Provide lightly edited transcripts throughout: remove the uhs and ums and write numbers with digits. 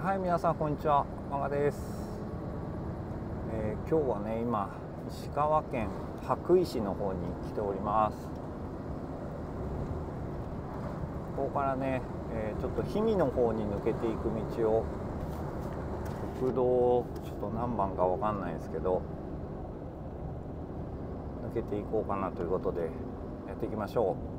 はい、皆さんこんにちは、マガです。今日はね、今石川県羽咋市の方に来ております。ここからね、ちょっと氷見の方に抜けていく道を国道ちょっと何番かわかんないですけど抜けていこうかなということでやっていきましょう。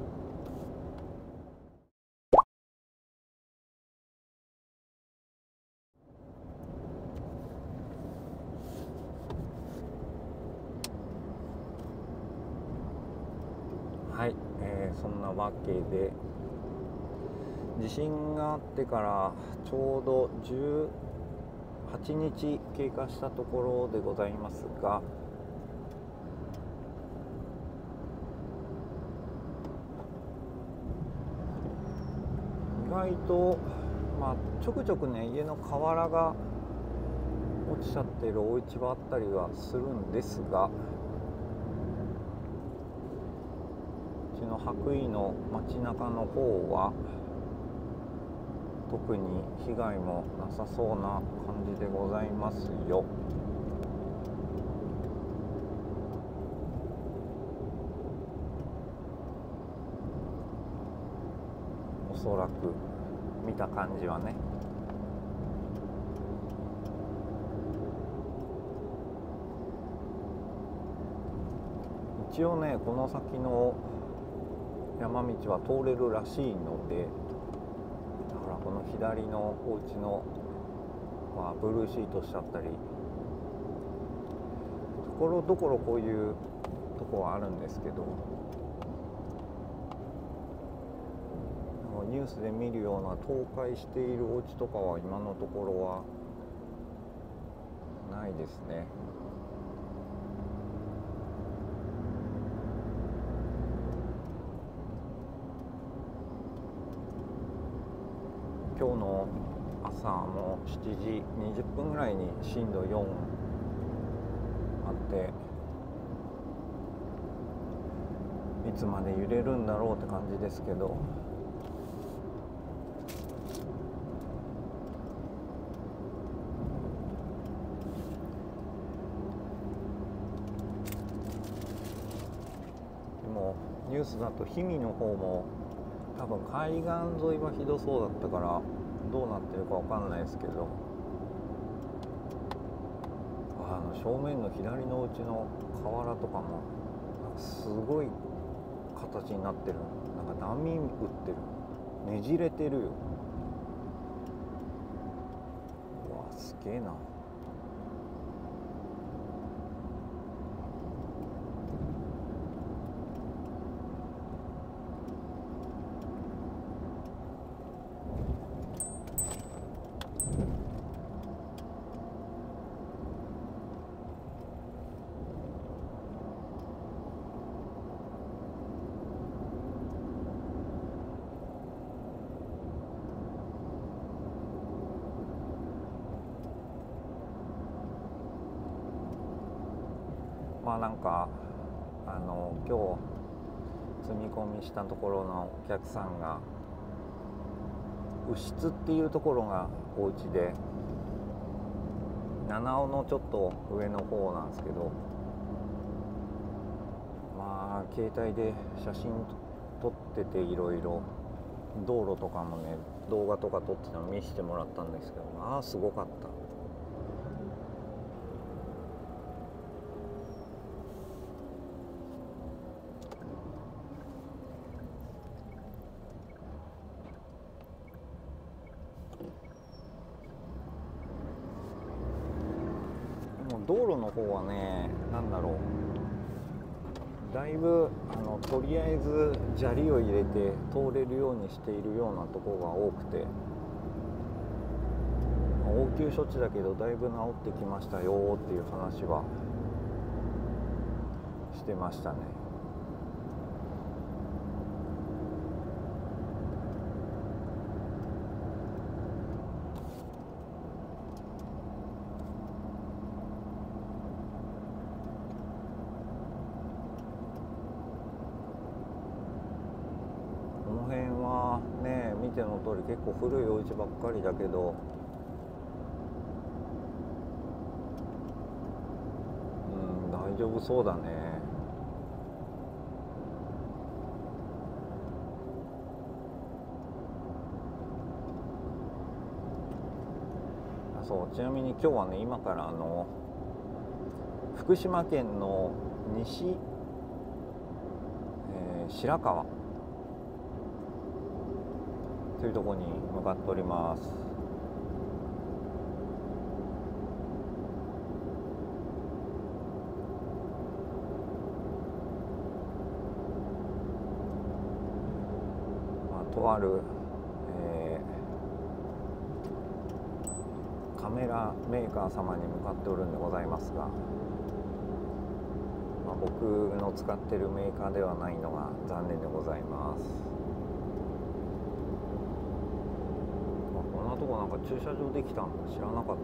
はい、そんなわけで地震があってからちょうど18日経過したところでございますが、意外とちょくちょくね家の瓦が落ちちゃってるお家はあったりはするんですが、うちの羽咋の街中の方は特に被害もなさそうな感じでございますよ。おそらく見た感じはね。一応ねこの先の山道は通れるらしいので、だからこの左のお家のブルーシートしちゃったり、ところどころこういうとこはあるんですけど、ニュースで見るような倒壊しているお家とかは今のところはないですね。今日の朝も7時20分ぐらいに震度4あって、いつまで揺れるんだろうって感じですけど、でもニュースだと氷見の方も多分海岸沿いはひどそうだったからどうなってるかわかんないですけど、正面の左のうちの瓦とかもすごい形になってる。なんか波打ってる、ねじれてるよ。うわすげえな。なんか今日積み込みしたところのお客さんが牛津っていうところがお家で、七尾のちょっと上の方なんですけど、携帯で写真撮ってていろいろ道路とかもね動画とか撮ってたの見せてもらったんですけど、すごかった。道路の方はね、だいぶとりあえず砂利を入れて通れるようにしているようなところが多くて、応急処置だけどだいぶ治ってきましたよっていう話はしてましたね。この辺はね見ての通り結構古いお家ばっかりだけど、 丈夫そうだね。そう、ちなみに今日はね、今から福島県の西、白川というところに向かっております。とある、カメラメーカー様に向かっておるんでございますが、僕の使っているメーカーではないのが残念でございます。こんなとこなんか駐車場できたんだ、知らなかった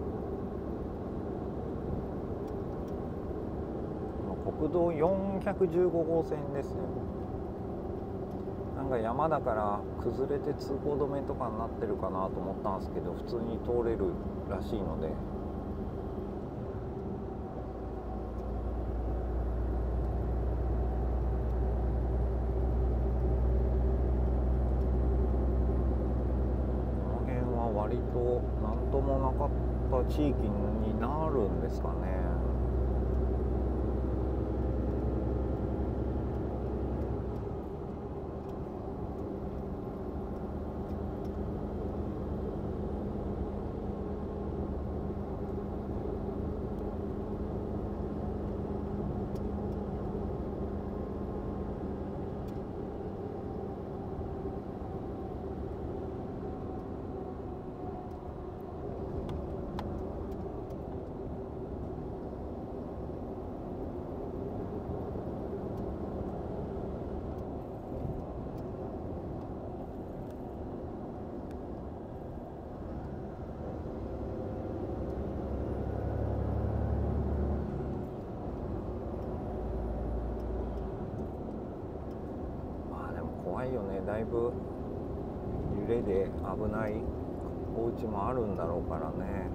な。国道415号線ですね。なんか山だから崩れて通行止めとかになってるかなと思ったんですけど、普通に通れるらしいので、この辺は割と何ともなかった地域になるんですかね。怖いよね。だいぶ揺れで危ないお家もあるんだろうからね。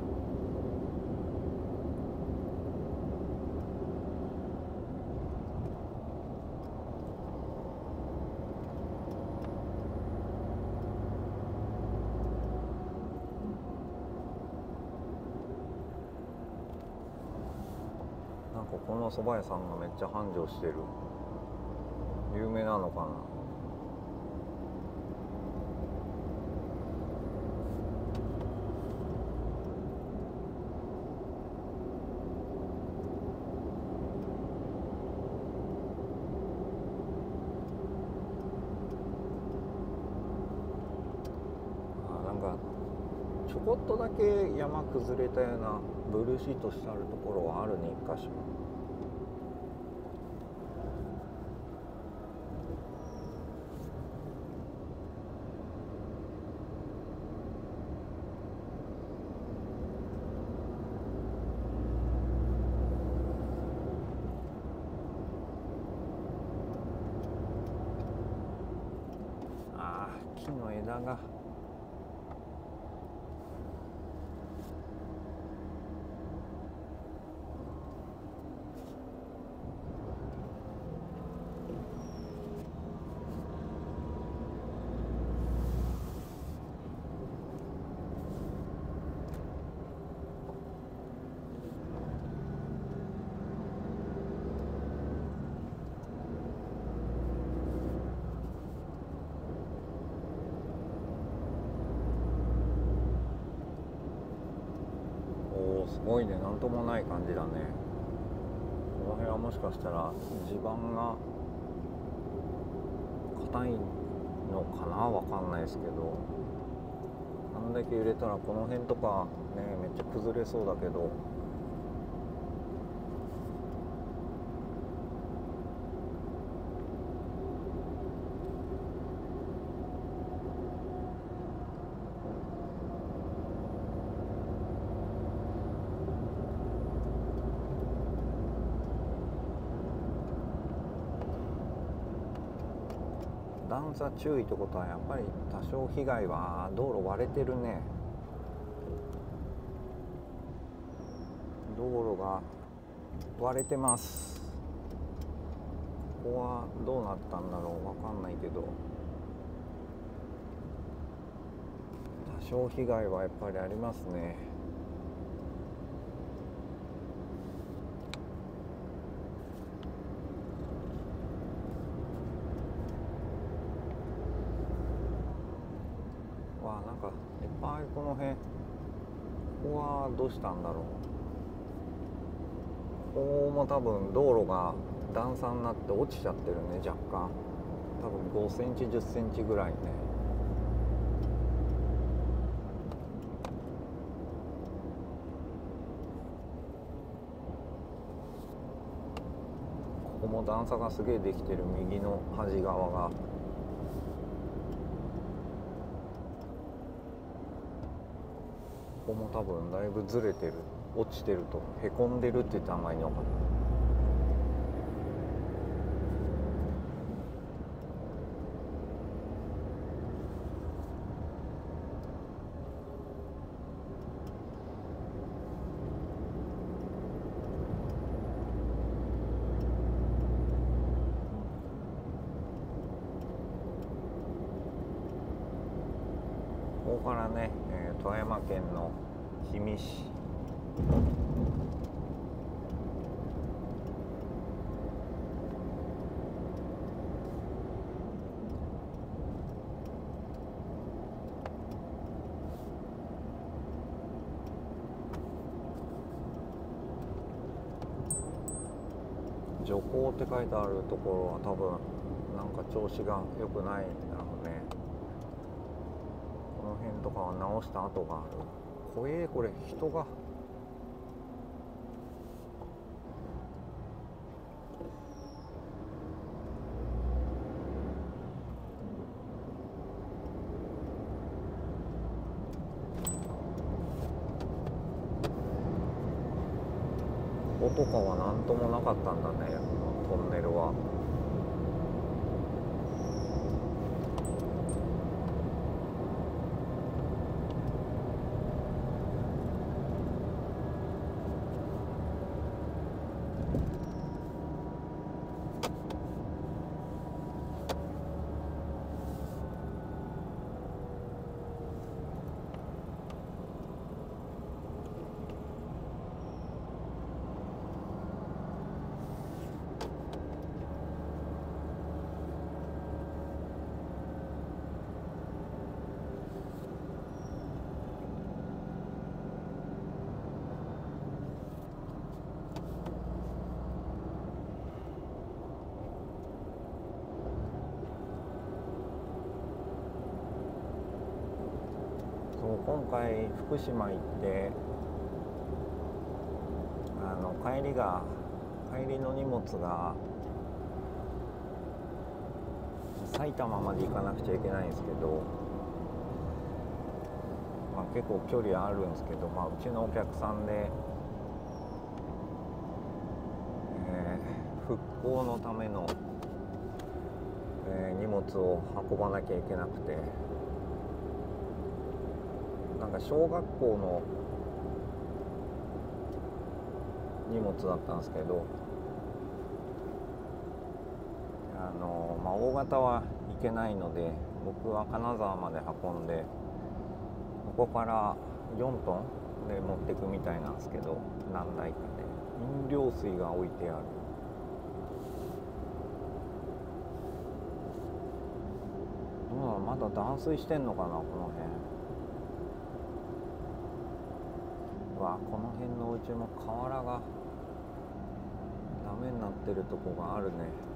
なんかこの蕎麦屋さんがめっちゃ繁盛してる。有名なのかな。ちょこっとだけ山崩れたようなブルーシートしてあるところはあるね、一箇所。木の枝がすごいね、なんともない感じだね。この辺はもしかしたら地盤が硬いのかな、わかんないですけど、あんだけ揺れたらこの辺とかね、めっちゃ崩れそうだけど。段差注意ってことはやっぱり多少被害は道路割れてるね。道路が割れてます。ここはどうなったんだろう、わかんないけど、多少被害はやっぱりありますね。わあ、なんかいっぱいこの辺、ここはどうしたんだろう。ここも多分道路が段差になって落ちちゃってるね、若干。多分5センチ10センチぐらいね。ここも段差がすげえできてる、右の端側が。ここも多分だいぶずれてる、落ちてると、へこんでるって言ったらあんまりいいのかな。ここからね、富山県の氷見市、徐行って書いてあるところは多分なんか調子が良くないんだろうね。この辺とかは直した跡がある。怖え、これ人が。こことかは何ともなかったんだね、このトンネルは。今回福島行って帰りの荷物が埼玉まで行かなくちゃいけないんですけど、結構距離あるんですけど、うちのお客さんで、復興のための、荷物を運ばなきゃいけなくて、なんか小学校の荷物だったんですけど、大型は行けないので、僕は金沢まで運んで、ここから4トンで持ってくみたいなんですけど、何台かで飲料水が置いてある。まだ断水してんのかな、この辺。この辺のお家も瓦がダメになってるとこがあるね。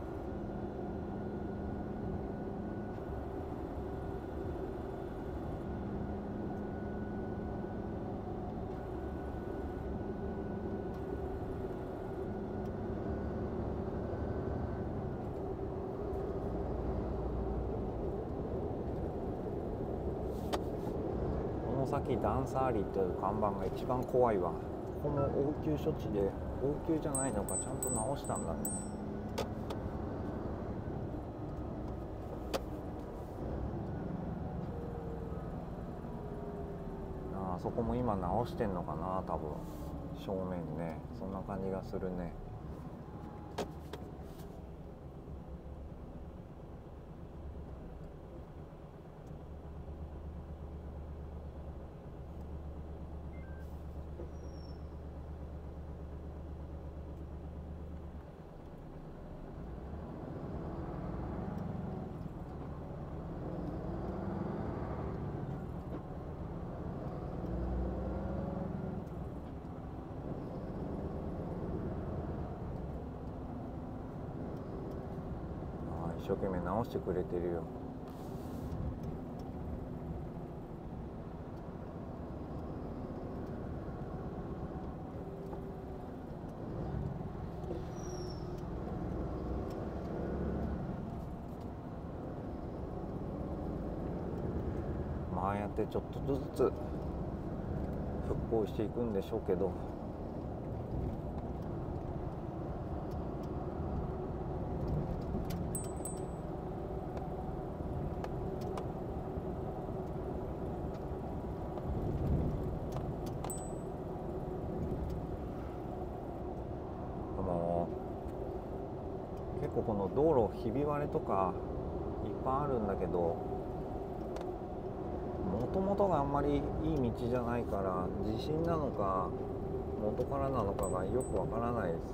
この先段差ありという看板が一番怖いわ。この応急処置で、応急じゃないのか、ちゃんと直したんだね。そこも今直してんのかな、多分。 正面ね。そんな感じがするね。一生懸命直してくれてるよ。ああやってちょっとずつ復興していくんでしょうけど、結構この道路ひび割れとかいっぱいあるんだけど、もともとがあんまりいい道じゃないから、地震なのか元からなのかがよくわからないです。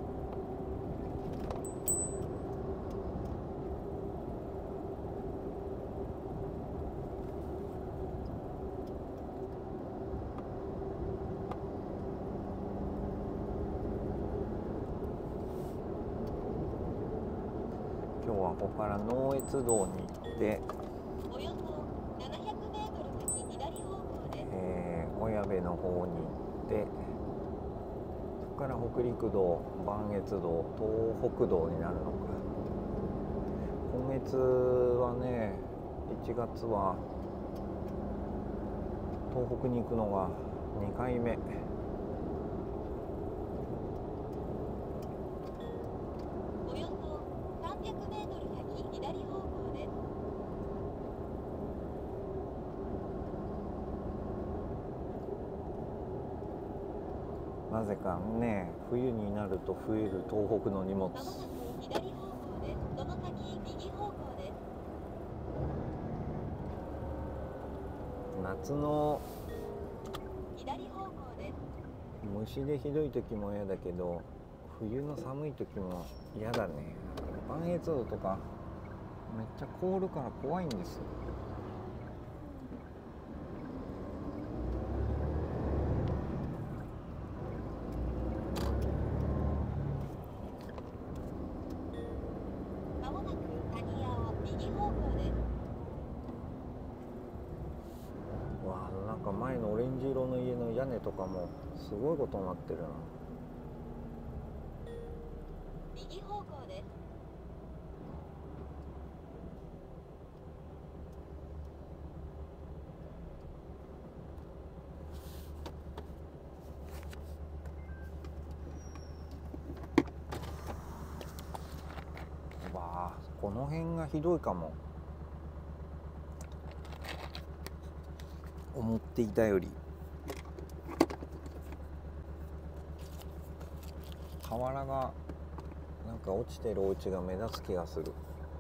今日はここから能越道に行って、 およそ700メートル先左方向で小矢部の方に行って、そこから北陸道、磐越道、東北道になるのか。今月はね、1月は東北に行くのが2回目。 およそ300メートル先左方向です。 なぜかね、冬になると増える東北の荷物。 まもなく左方向です。その先右方向です。 夏の左方向です。 虫でひどい時も嫌だけど、冬の寒い時も嫌だね。磐越道とかめっちゃ凍るから怖いんですよ。 まもなく谷青右方向です。 わあ、なんか前のオレンジ色の家の屋根とかもすごいことになってるな。 右方向です。 わあ、この辺がひどいかも。思っていたより。瓦がなんか落ちてるお家が目立つ気がする。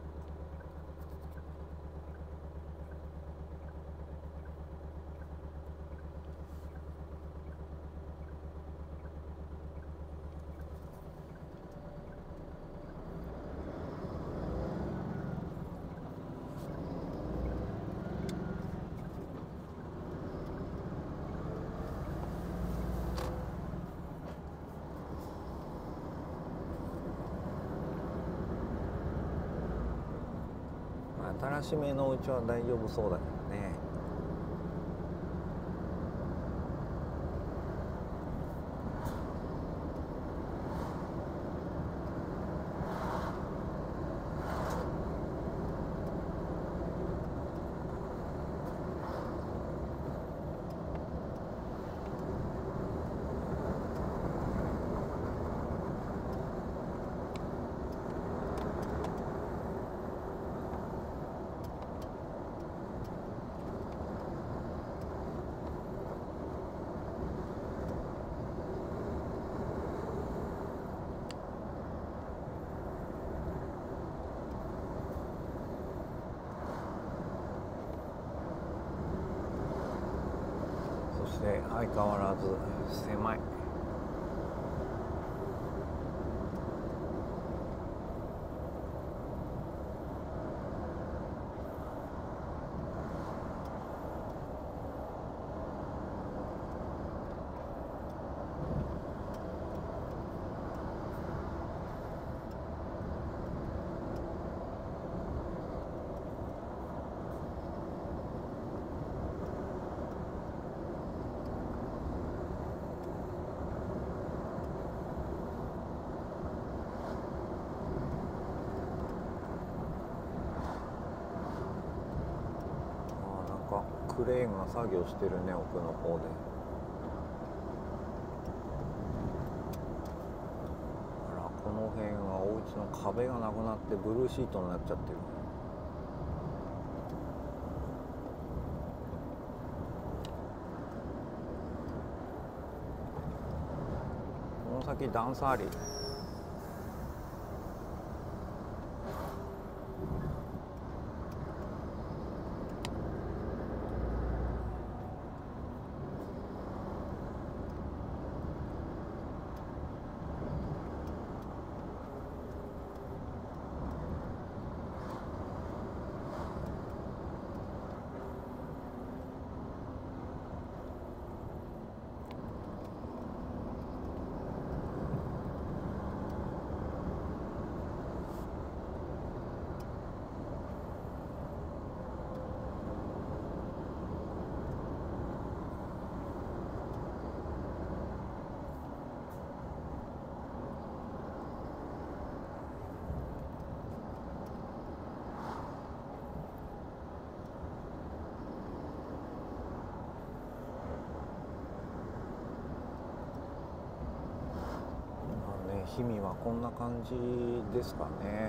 新しめのうちは大丈夫そうだけどね。 で相変わらず狭い。クレーンが作業してるね、奥の方で。あら、この辺はお家の壁がなくなってブルーシートになっちゃってる。この先段差あり。氷見はこんな感じですかね。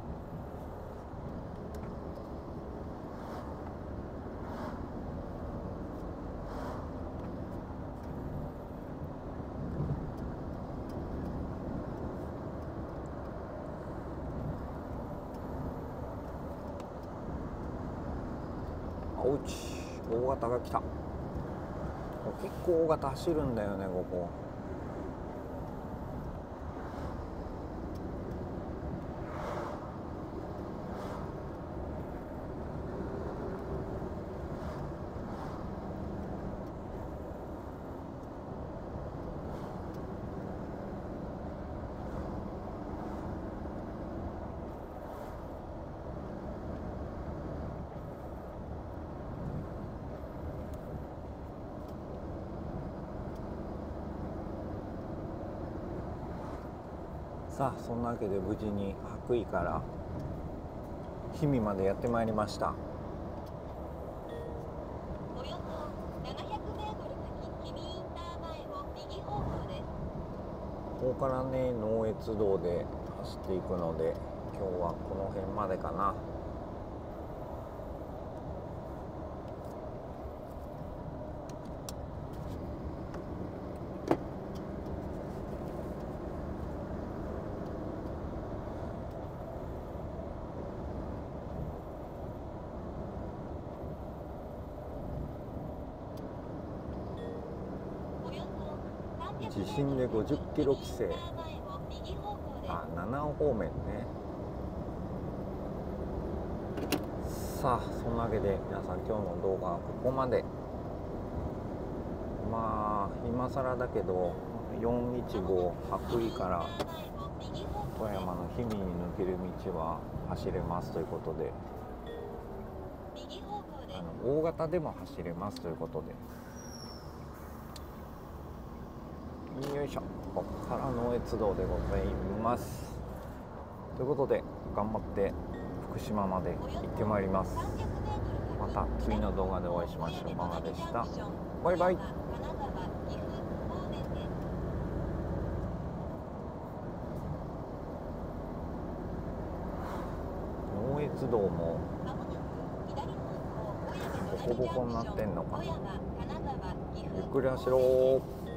おうち、大型が来た。結構大型走るんだよね、ここ。さあ、そんなわけで無事に羽咋から氷見までやってまいりました。 およそ700メートル先、氷見インター前を右方向です。 ここからね、能越道で走っていくので、今日はこの辺までかな。地震で50キロ規制。あ、七尾方面ね。さあ、そんなわけで皆さん、今日の動画はここまで。まあ今更だけど415羽咋から富山の氷見に抜ける道は走れますということで、大型でも走れますということで、よいしょ、ここから能越道でございます。ということで頑張って福島まで行ってまいります。また次の動画でお会いしましょう。ママでした。バイバイ。能越道もボコボコになってんのかな。ゆっくり走ろう。